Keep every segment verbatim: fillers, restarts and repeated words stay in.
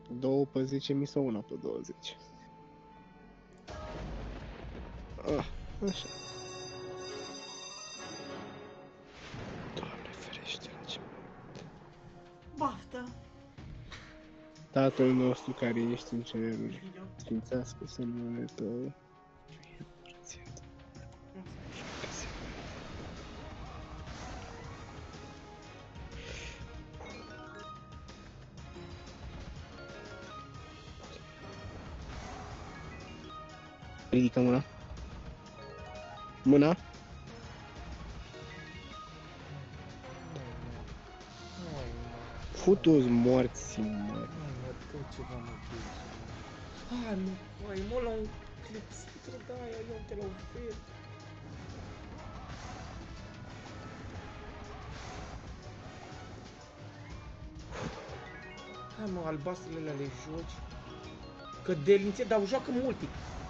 Două pe zece mii sau una pe douăzeci? Ah, așa. Doamne ferește la ce... Baftă! Tatăl nostru care ești în ceruri, sfințească-se numele Tău. Ridică mâna. Mâna. Futu-ți morți, mă. Hai mă, tot ceva mă duci. Hai mă, hai mă la un clepsidră de aia, eu te la ofer. Hai mă, albastrele alea le joci. Că delințe, dar joacă multi.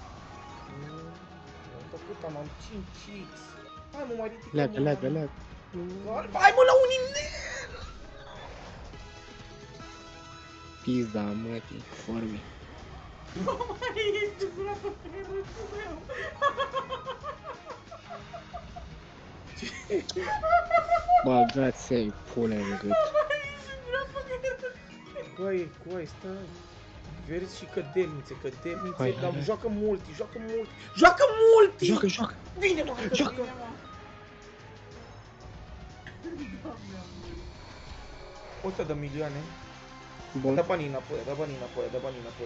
Am făcut, am am cinci X. Hai mă, mai ridică Leagă, leagă, leagă. Hai mă la un inel! Pizda, mătii, formi. Nu mai ești groapă pe râsul meu! Bagați-ai pune în gât. Coaie, coaie, stai. Verzi și cădelnițe, cădelnițe, Hai, dar hai, hai. joacă multi, joacă multi. Joacă multi! Joacă, joacă! Bine, mă, că Joacă! bine, mă. o sută de milioane. Bun. Da banii înapoi, da banii înapoi, da banii înapoi.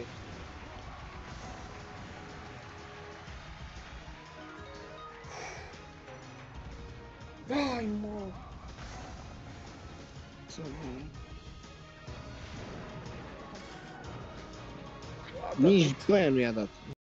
Hai, mă! Să nu... Nici pe aia nu i-a dat.